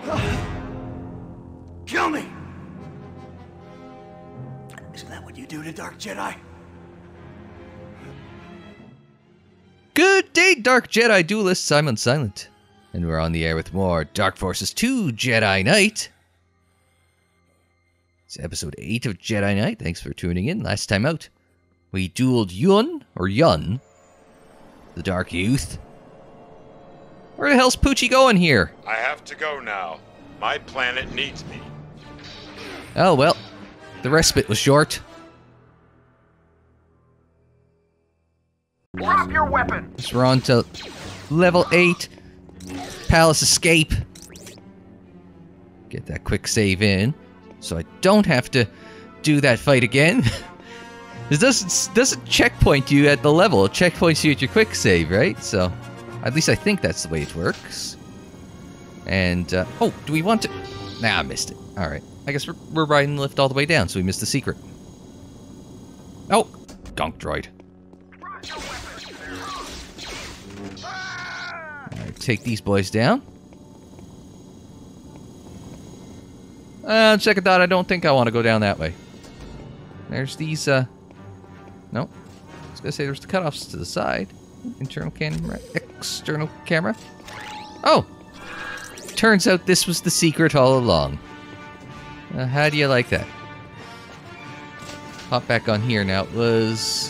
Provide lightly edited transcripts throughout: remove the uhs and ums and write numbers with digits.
Kill me! Isn't that what you do to Dark Jedi? Good day, Dark Jedi duelists. I'm Unsilent, and we're on the air with more Dark Forces 2 Jedi Knight. It's episode 8 of Jedi Knight. Thanks for tuning in. Last time out, we dueled Yun, the Dark Youth. Where the hell's Poochie going here? I have to go now. My planet needs me. Oh, well, the respite was short. Drop your weapon! So we're on to level 8, Palace Escape. Get that quick save in, so I don't have to do that fight again. This doesn't checkpoint you at the level, it checkpoints you at your quick save, right? So, at least I think that's the way it works. And, oh, do we want to... Nah, I missed it. Alright, I guess we're riding the lift all the way down, so we missed the secret. Oh, gunk droid. Alright, take these boys down. Second thought, I don't think I want to go down that way. There's these, no. I was gonna say there's the cutoffs to the side. Internal camera, external camera. Oh! Turns out this was the secret all along. How do you like that? Hop back on here now. It was...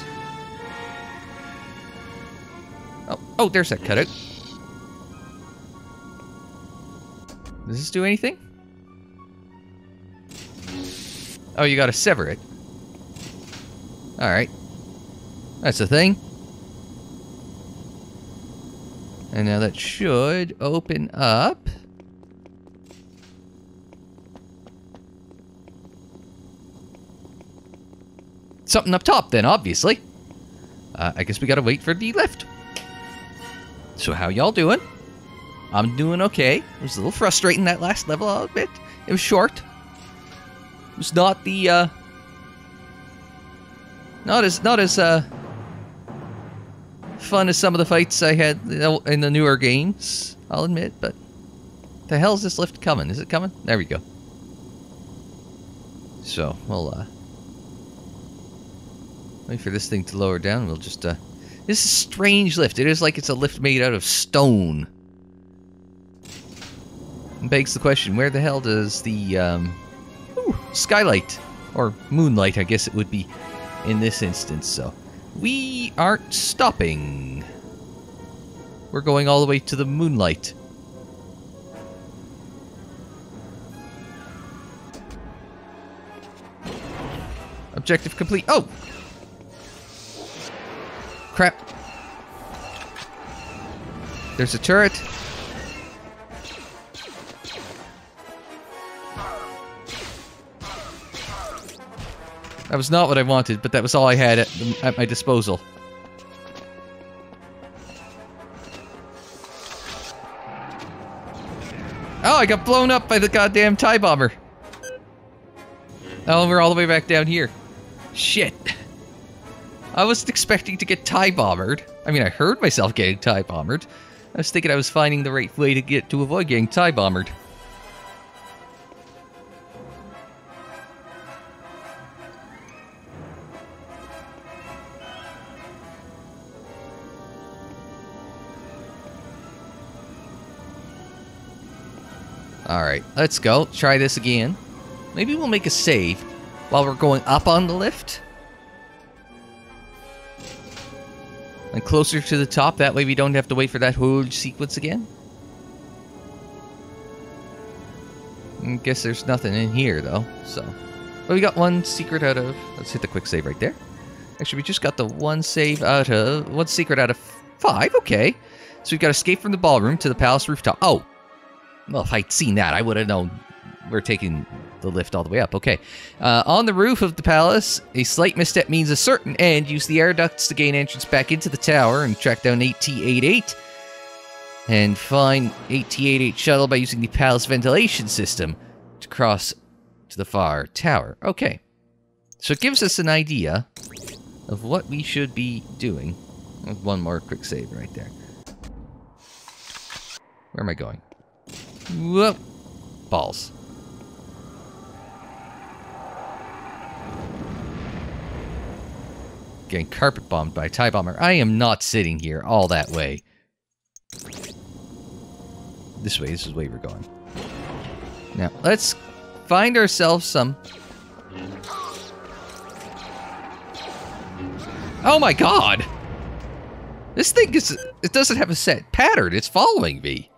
Oh, there's that cutout. Does this do anything? Oh, you gotta sever it. Alright. That's the thing. And now that should open up. Something up top then, obviously. I guess we gotta wait for the lift. So how y'all doing? I'm doing okay. It was a little frustrating that last level, I'll admit. It was short. It was not the, not as fun as some of the fights I had in the newer games, I'll admit, but the hell's this lift coming? Is it coming? There we go. So, we'll, wait for this thing to lower down. We'll just, this is a strange lift. It is like it's a lift made out of stone. It begs the question, where the hell does the, skylight, or moonlight, I guess it would be in this instance, so. We aren't stopping. We're going all the way to the moonlight. Objective complete. Oh! Crap. There's a turret. That was not what I wanted, but that was all I had at my disposal. Oh, I got blown up by the goddamn TIE bomber. Oh, we're all the way back down here. Shit. I wasn't expecting to get TIE bombered. I mean, I heard myself getting TIE bombered. I was thinking I was finding the right way to avoid getting TIE bombered. Alright, let's go. Try this again. Maybe we'll make a save while we're going up on the lift. And closer to the top, that way we don't have to wait for that whole sequence again. I guess there's nothing in here, though, so... Well, we got one secret out of... Let's hit the quick save right there. Actually, we just got the one save out of... One secret out of 5, okay. So we've got escape from the ballroom to the palace rooftop. Oh! Well, if I'd seen that, I would have known we're taking the lift all the way up. Okay. On the roof of the palace, a slight misstep means a certain end. Use the air ducts to gain entrance back into the tower and track down 8T88. And find 8T88 shuttle by using the palace ventilation system to cross to the far tower. Okay. So it gives us an idea of what we should be doing. One more quick save right there. Where am I going? Whoop. balls. Getting carpet bombed by a TIE bomber. I am not sitting here all that way. This way, this is the way we're going. Now, let's find ourselves some... Oh my god! This thing is... It doesn't have a set pattern. It's following me.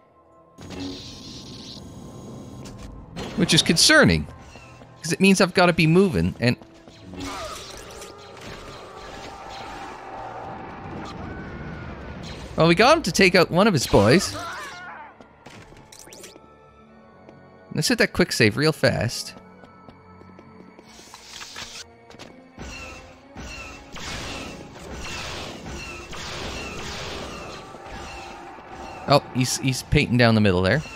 Which is concerning. Because it means I've got to be moving, and... Well, we got him to take out one of his boys. Let's hit that quick save real fast. Oh, he's painting down the middle there.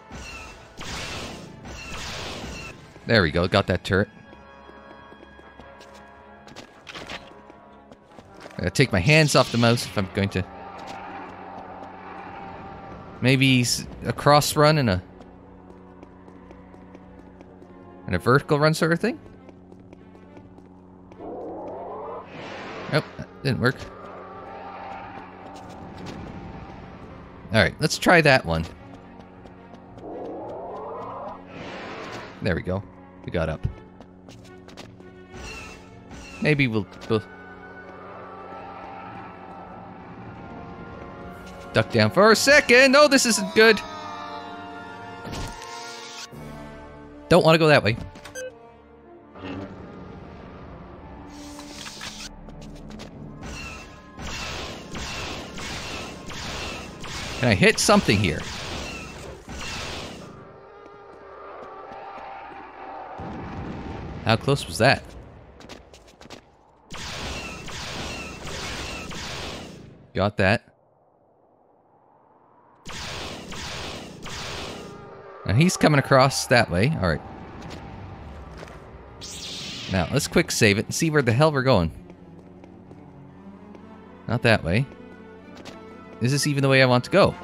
There we go, got that turret. I gotta take my hands off the mouse if I'm going to... Maybe he's a cross run and a vertical run sort of thing? Nope, that didn't work. Alright, let's try that one. There we go. We got up. Maybe we'll duck down for a second. Oh, this isn't good. Don't want to go that way. Can I hit something here? How close was that? Got that. Now he's coming across that way. Alright. Now, let's quick save it and see where the hell we're going. Not that way. Is this even the way I want to go?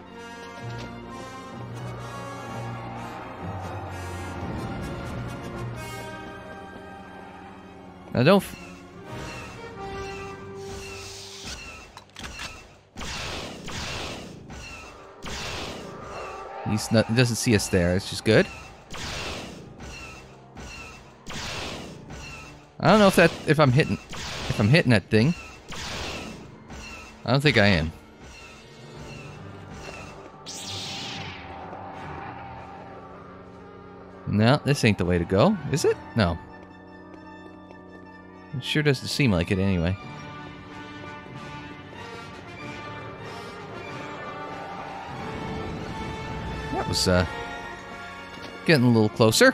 Now don't... He doesn't see us there, it's just good. I don't know if I'm hitting that thing. I don't think I am. No, this ain't the way to go, is it? No. It sure doesn't seem like it anyway. That was, getting a little closer.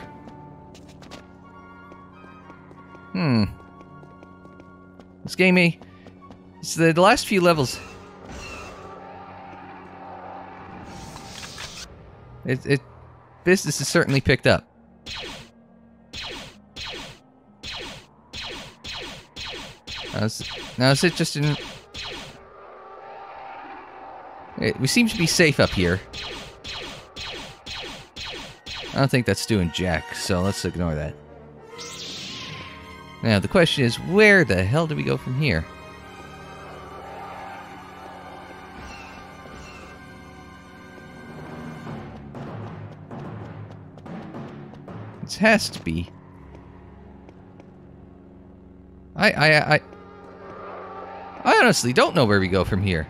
This game, it's the last few levels. Business has certainly picked up. Now is it just in... We seem to be safe up here. I don't think that's doing jack, so let's ignore that. Now, the question is, where the hell do we go from here? This has to be... I honestly don't know where we go from here.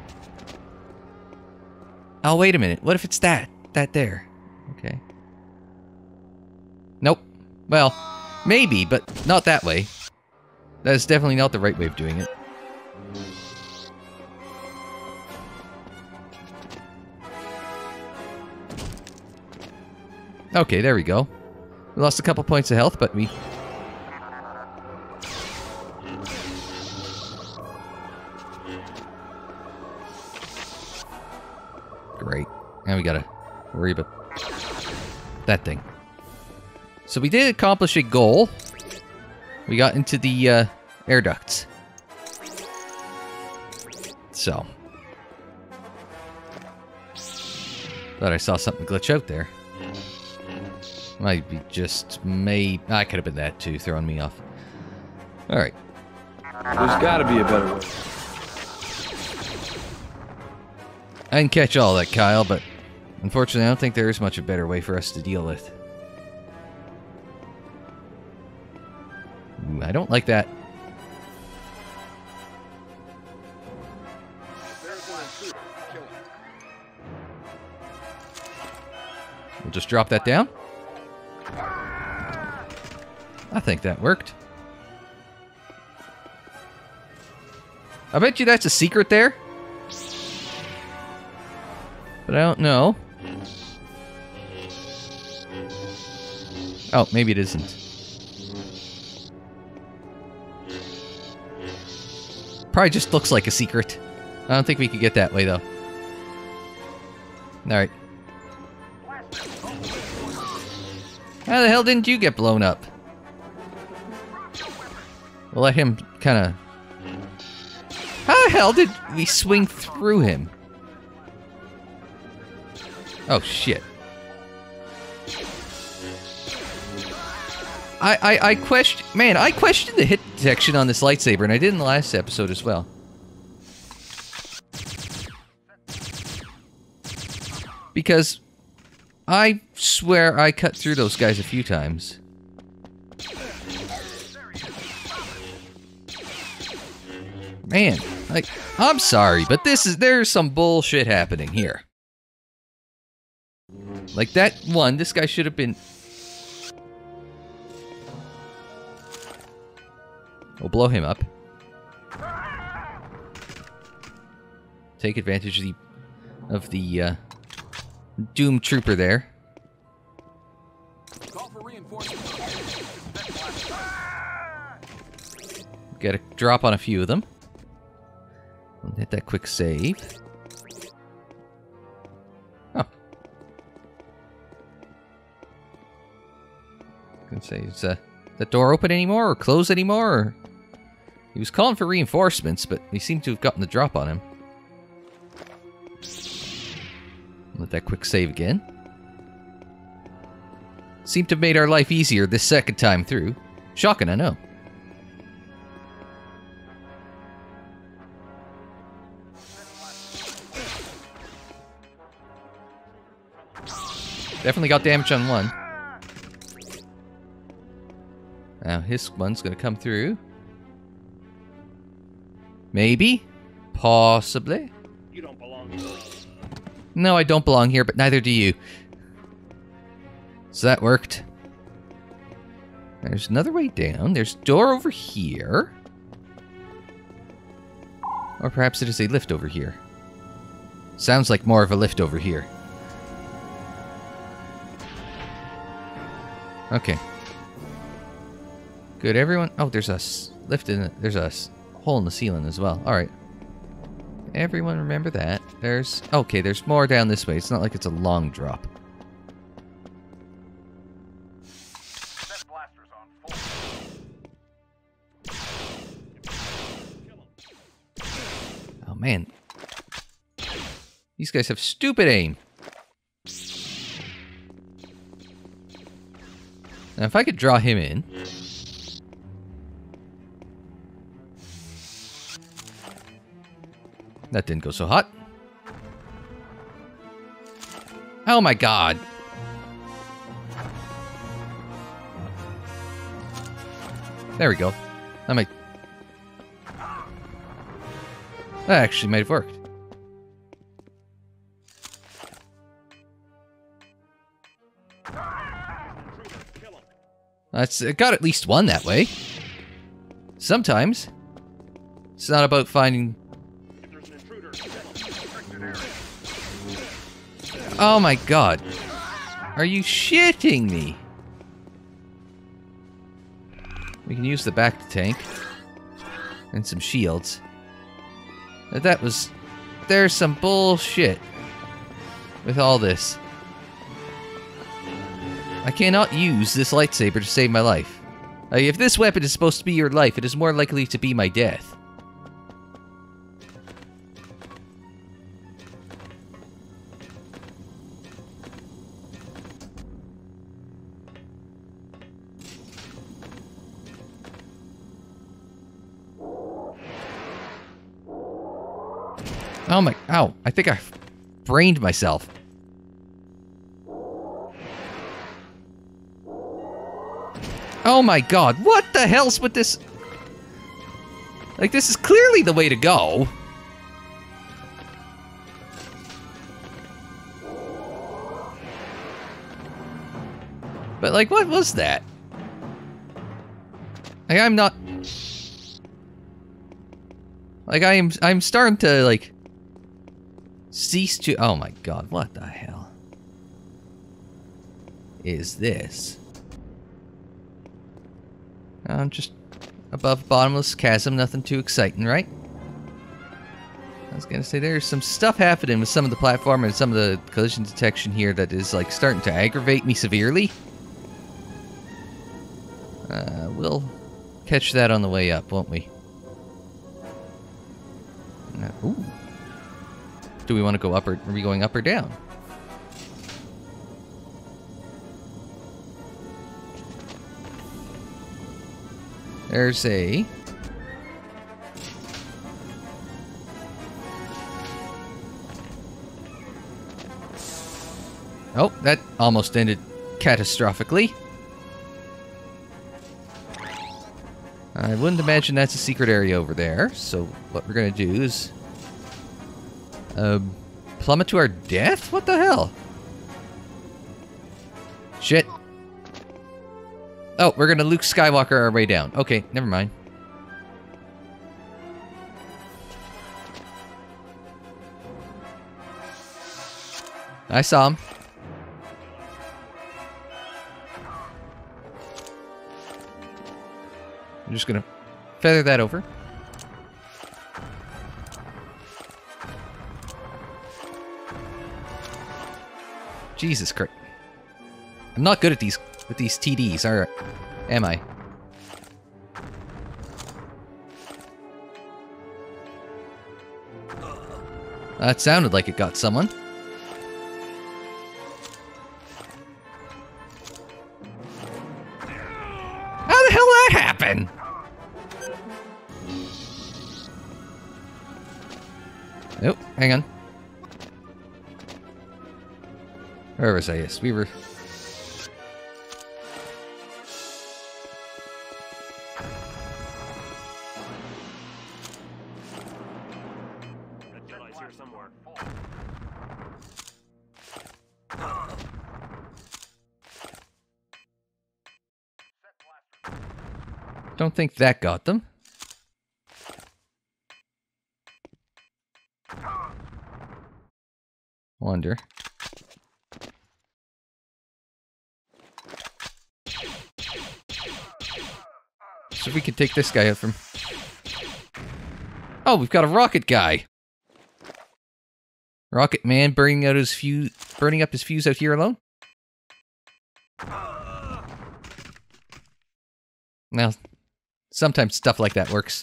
Oh, wait a minute. What if it's that? That there. Okay. Nope. Well, maybe, but not that way. That is definitely not the right way of doing it. Okay, there we go. We lost a couple points of health, but we... Great. Now we gotta worry about that thing. So we did accomplish a goal. We got into the air ducts. So. Thought I saw something glitch out there. Might be just I could have been that too, throwing me off. Alright. There's gotta be a better way. I didn't catch all that, Kyle, but unfortunately I don't think there is much a better way for us to deal with. Ooh, I don't like that. We'll just drop that down. I think that worked. I bet you that's a secret there. But I don't know. Oh, maybe it isn't. Probably just looks like a secret. I don't think we could get that way, though. Alright. How the hell didn't you get blown up? We'll let him kind of... How the hell did we swing through him? Oh, shit. I question... Man, I questioned the hit detection on this lightsaber, and I did in the last episode as well. Because I swear I cut through those guys a few times. Man, like, I'm sorry, but there's some bullshit happening here. Like that one, this guy should have been... We'll blow him up. Take advantage of the Doom Trooper there. Got a drop on a few of them. Hit that quick save. Oh. I can say, is that door open anymore or closed anymore? Or... He was calling for reinforcements, but he seemed to have gotten the drop on him. Let that quick save again. Seemed to have made our life easier this second time through. Shocking, I know. Definitely got damage on one. Now his one's gonna come through. Maybe? Possibly? You don't belong here. No, I don't belong here, but neither do you. So that worked. There's another way down. There's a door over here. Or perhaps it is a lift over here. Sounds like more of a lift over here. Okay. Good, everyone. Oh, there's a lift in it. There's a hole in the ceiling as well. Alright. Everyone remember that. There's... Okay, there's more down this way. It's not like it's a long drop. Oh, man. These guys have stupid aim. Now, if I could draw him in... That didn't go so hot. Oh my god. There we go. That might... That actually might have worked. It got at least one that way. Sometimes. It's not about finding... Oh my god. Are you shitting me? We can use the back tank. And some shields. That was... There's some bullshit with all this. I cannot use this lightsaber to save my life. If this weapon is supposed to be your life, it is more likely to be my death. Oh my... Ow. I think I brained myself. Oh my god. What the hell's with this? Like, this is clearly the way to go. But, like, what was that? Like, I'm not... Like, I'm starting to, like... cease to... Oh my god, what the hell is this? I'm just above bottomless chasm, nothing too exciting, right? I was gonna say, there's some stuff happening with some of the platform and some of the collision detection here that is, like, starting to aggravate me severely. We'll catch that on the way up, won't we? Ooh. Do we want to go up, or are we going up or down? There's a... Oh, that almost ended catastrophically. I wouldn't imagine that's a secret area over there, so what we're gonna do is... plummet to our death? What the hell? Shit. Oh, we're gonna Luke Skywalker our way down. Okay, never mind. I saw him. I'm just gonna feather that over. Jesus Christ. I'm not good at these with these TDs, or am I? That sounded like it got someone. How the hell did that happen? Oh, hang on. Where was I? Yes, we were... Jedi's here somewhere. Don't think that got them. Wonder. So we can take this guy out from... Oh, we've got a rocket guy. Rocket man burning up his fuse out here alone. Now, sometimes stuff like that works.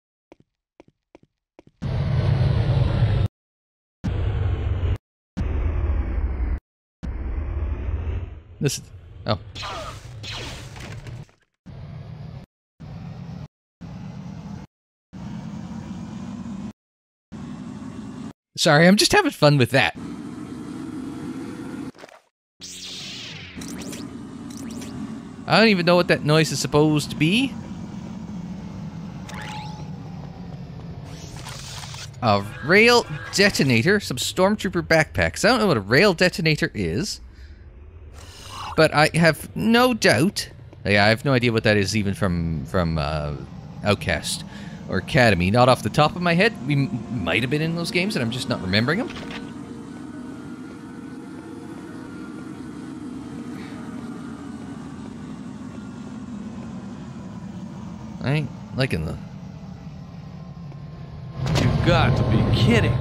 This is... Oh. Sorry, I'm just having fun with that. I don't even know what that noise is supposed to be. A rail detonator, some stormtrooper backpacks. I don't know what a rail detonator is, but I have no doubt. Yeah, I have no idea what that is, even from Outcast or Academy. Not off the top of my head. We might have been in those games, and I'm just not remembering them. I ain't liking the... You've got to be kidding.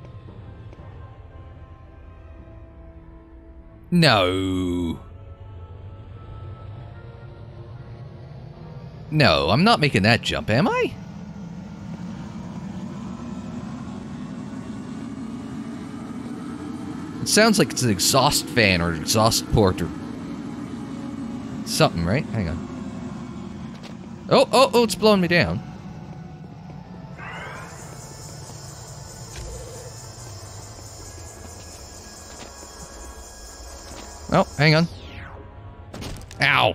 No. No, I'm not making that jump, am I? It sounds like it's an exhaust fan or exhaust port or something, right? Hang on. Oh, it's blowing me down. Oh, hang on. Ow!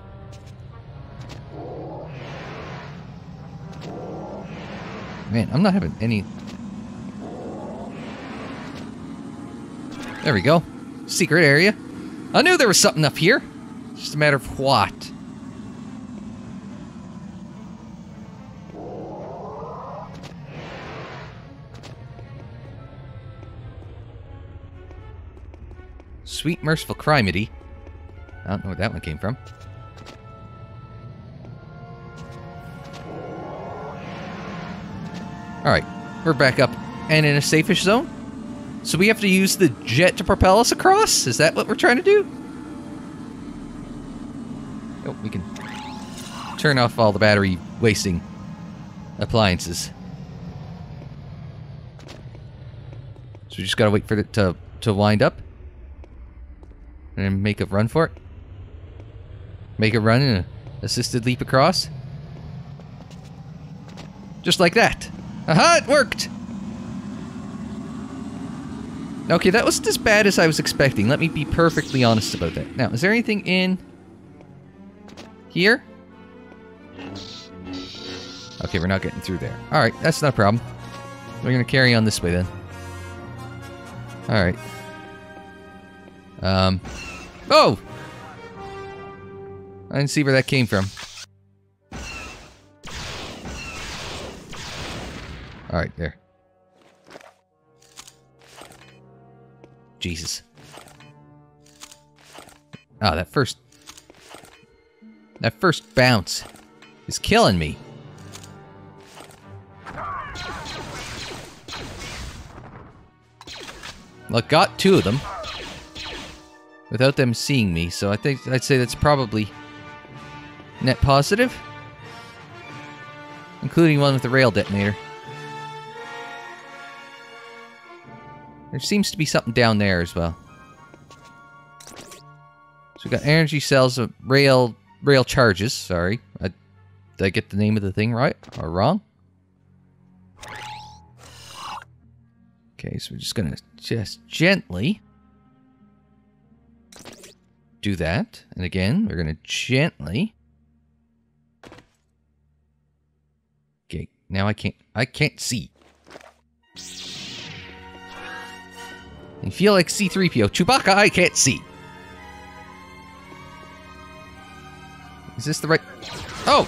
Man, I'm not having any... There we go. Secret area. I knew there was something up here. It's just a matter of what. Sweet Merciful Criminy. I don't know where that one came from. Alright, we're back up and in a safe-ish zone. So we have to use the jet to propel us across? Is that what we're trying to do? Oh, we can turn off all the battery-wasting appliances. So we just gotta wait for it to wind up. And then make a run for it. Make a run and an assisted leap across. Just like that. Aha, it worked! Okay, that wasn't as bad as I was expecting. Let me be perfectly honest about that. Now, is there anything in here? Okay, we're not getting through there. Alright, that's not a problem. We're gonna carry on this way then. Alright. Oh! I didn't see where that came from. Alright, there. Jesus. Oh, that first bounce is killing me. Well, got two of them without them seeing me, so I'd say that's probably net positive, including one with the rail detonator. There seems to be something down there as well. So we got energy cells of rail charges. Sorry, did I get the name of the thing right or wrong? Okay, so we're just gonna gently do that, and again we're gonna gently. Okay, now I can't see. I feel like C-3PO. Chewbacca, I can't see. Is this the right... Oh!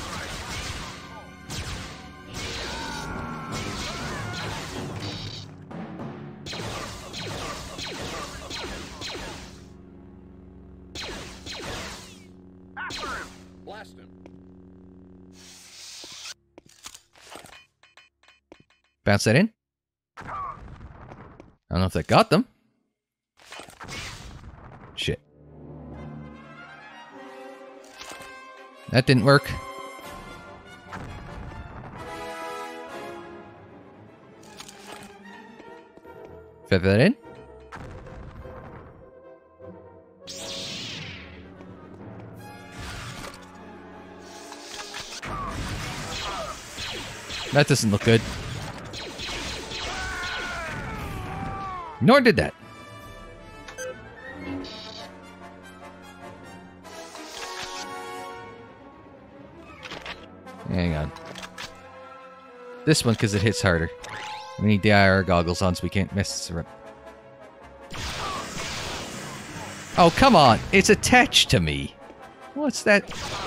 Blast him. Bounce that in. I don't know if that got them. Shit. That didn't work. Feather that in. That doesn't look good. Nor did that. Hang on. This one, because it hits harder. We need the IR goggles on so we can't mess it up. Oh, come on. It's attached to me. What's that?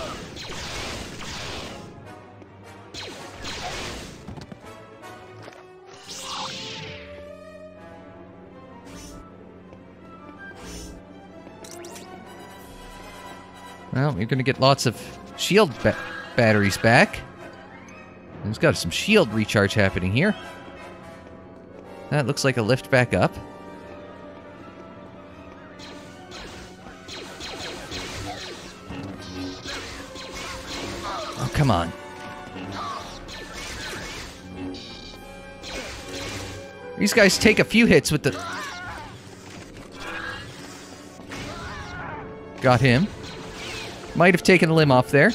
Well, you're going to get lots of shield batteries back. There's got some shield recharge happening here. That looks like a lift back up. Oh, come on. These guys take a few hits with the... Got him. Might have taken a limb off there.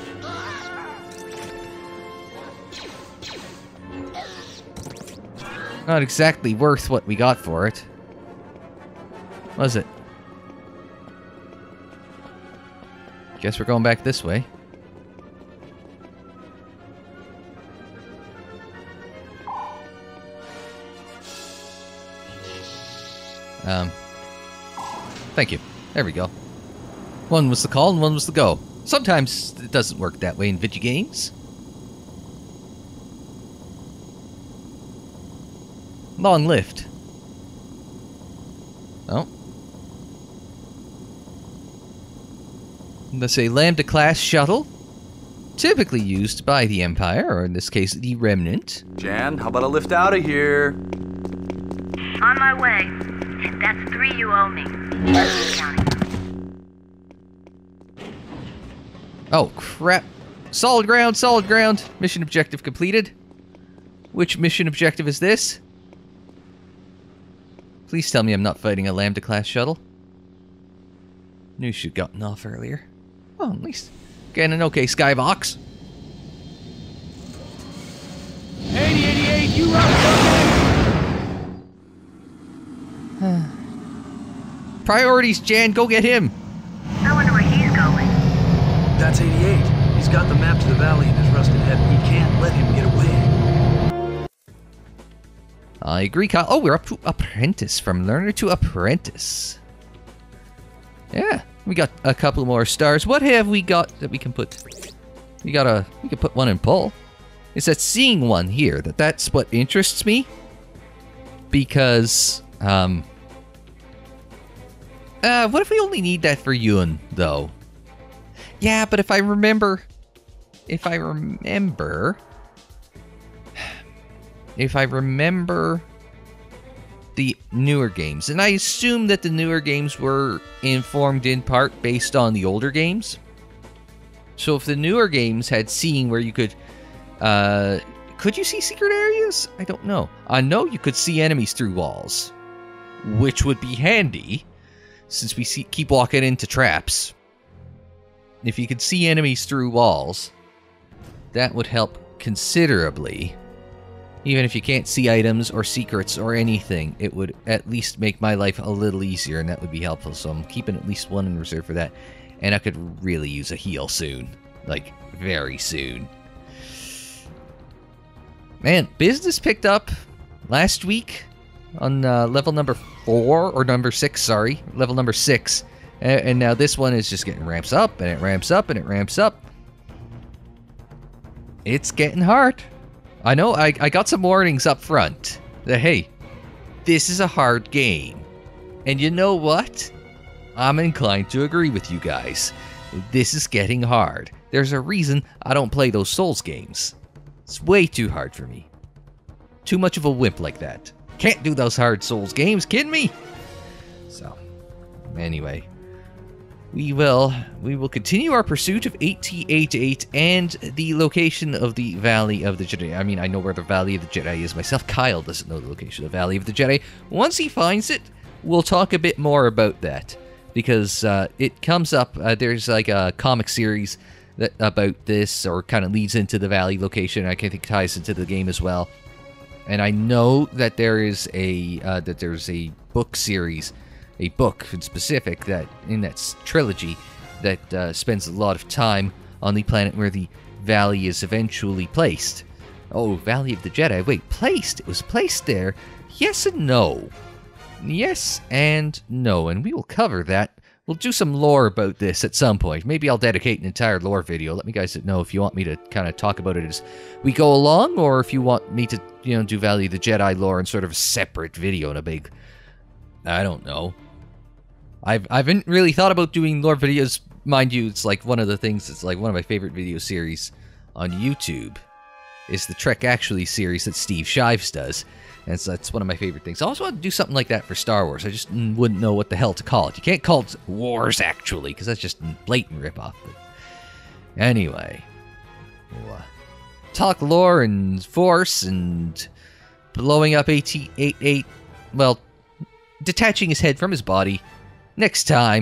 Not exactly worth what we got for it. Was it? Guess we're going back this way. Thank you. There we go. One was the call and one was the go. Sometimes it doesn't work that way in video games. Long lift. Oh. Let's say Lambda class shuttle. Typically used by the Empire, or in this case, the Remnant. Jan, how about a lift out of here? On my way. That's 3 you owe me. Counting. Oh, crap. Solid ground, solid ground. Mission objective completed. Which mission objective is this? Please tell me I'm not fighting a Lambda-class shuttle. Knew she'd gotten off earlier. Oh, at least getting an okay skybox. 8088, you up? Priorities, Jan. Go get him. I wonder where he's going. That's 88. He's got the map to the valley in his rusted head. We can't let him get away. I agree, Kyle. Oh, we're up to apprentice. From learner to apprentice. Yeah, we got a couple more stars. What have we got that we can put? We can put one in pull. It's that seeing one here. That's what interests me. Because, what if we only need that for Ewan, though? Yeah, but if I remember the newer games, and I assume that the newer games were informed in part based on the older games. So if the newer games had seeing where you could you see secret areas? I don't know. I know you could see enemies through walls, which would be handy, since we keep walking into traps. If you could see enemies through walls, that would help considerably. Even if you can't see items or secrets or anything, it would at least make my life a little easier, and that would be helpful. So I'm keeping at least one in reserve for that. And I could really use a heal soon. Like, very soon. Man, business picked up last week on level number 4, or number 6, sorry. Level number 6. And now this one is just getting ramps up, and it ramps up, and it ramps up. It's getting hard. I know, I got some warnings up front. That, hey, this is a hard game. And you know what? I'm inclined to agree with you guys. This is getting hard. There's a reason I don't play those Souls games. It's way too hard for me. Too much of a wimp like that. Can't do those hard Souls games, kidding me? So, anyway. We will continue our pursuit of 8088 and the location of the Valley of the Jedi. I mean, I know where the Valley of the Jedi is myself. Kyle doesn't know the location of the Valley of the Jedi. Once he finds it, we'll talk a bit more about that. Because it comes up, there's like a comic series that about this, or kind of leads into the Valley location. I think ties into the game as well. And I know that there's a book series, a book in specific, that in that trilogy that spends a lot of time on the planet where the Valley is eventually placed. Oh, Valley of the Jedi. Wait, placed? It was placed there? Yes and no. Yes and no, and we will cover that. We'll do some lore about this at some point. Maybe I'll dedicate an entire lore video. Let me guys know if you want me to kind of talk about it as we go along, or if you want me to, do Valley of the Jedi lore in sort of a separate video in a big... I don't know. I haven't really thought about doing lore videos. Mind you, it's like one of the things, it's like one of my favorite video series on YouTube is the Trek Actually series that Steve Shives does. And so that's one of my favorite things. I also want to do something like that for Star Wars. I just wouldn't know what the hell to call it. You can't call it Wars Actually, because that's just a blatant ripoff. But anyway, we'll talk lore and Force and blowing up 8088. Well, detaching his head from his body next time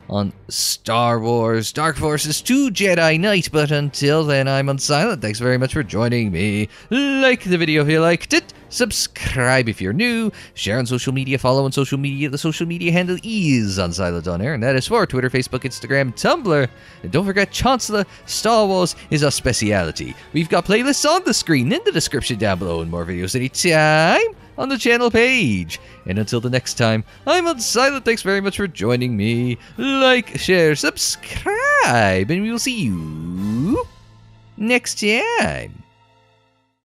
on Star Wars Dark Forces 2 Jedi Knight. But until then, I'm Unsilent. Thanks very much for joining me. Like the video if you liked it. Subscribe if you're new. Share on social media. Follow on social media. The social media handle is Unsilent on air, and that is for Twitter, Facebook, Instagram, Tumblr. And don't forget, Chancellor, Star Wars is our speciality. We've got playlists on the screen, in the description down below, and more videos anytime on the channel page. And until the next time, I'm Unsilent. Thanks very much for joining me. Like, share, subscribe, and we will see you next time.